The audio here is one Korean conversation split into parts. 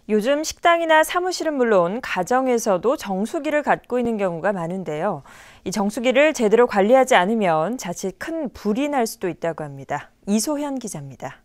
요즘 식당이나 사무실은 물론 가정에서도 정수기를 갖고 있는 경우가 많은데요. 이 정수기를 제대로 관리하지 않으면 자칫 큰 불이 날 수도 있다고 합니다. 이소현 기자입니다.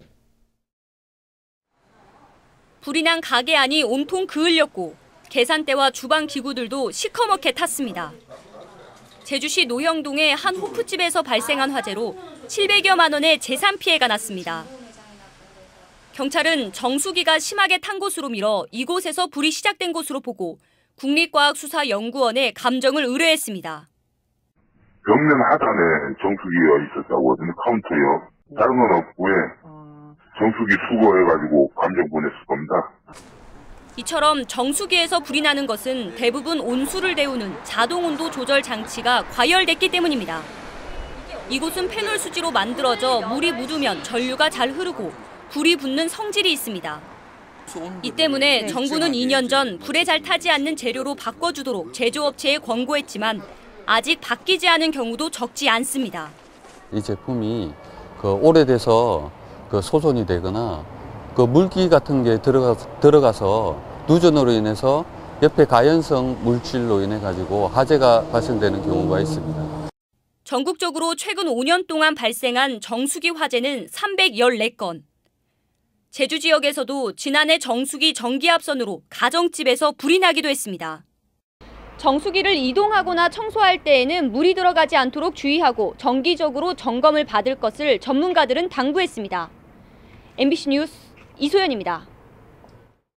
불이 난 가게 안이 온통 그을렸고 계산대와 주방 기구들도 시커멓게 탔습니다. 제주시 노형동의 한 호프집에서 발생한 화재로 700여만 원의 재산 피해가 났습니다. 경찰은 정수기가 심하게 탄 곳으로 밀어 이곳에서 불이 시작된 것으로 보고 국립과학수사연구원에 감정을 의뢰했습니다. 벽면 하단에 정수기가 있었다고 하더니 카운터요. 다른 건 없고요. 정수기 수거해가지고 감정 보냈을 겁니다. 이처럼 정수기에서 불이 나는 것은 대부분 온수를 데우는 자동 온도 조절 장치가 과열됐기 때문입니다. 이곳은 페놀 수지로 만들어져 물이 묻으면 전류가 잘 흐르고 불이 붙는 성질이 있습니다. 이 때문에 정부는 2년 전 불에 잘 타지 않는 재료로 바꿔주도록 제조업체에 권고했지만 아직 바뀌지 않은 경우도 적지 않습니다. 이 제품이 오래돼서 소손이 되거나 물기 같은 게 들어가서 누전으로 인해서 옆에 가연성 물질로 인해 가지고 화재가 발생되는 경우가 있습니다. 전국적으로 최근 5년 동안 발생한 정수기 화재는 314건. 제주 지역에서도 지난해 정수기 전기압선으로 가정집에서 불이 나기도 했습니다. 정수기를 이동하거나 청소할 때에는 물이 들어가지 않도록 주의하고 정기적으로 점검을 받을 것을 전문가들은 당부했습니다. MBC 뉴스 이소연입니다.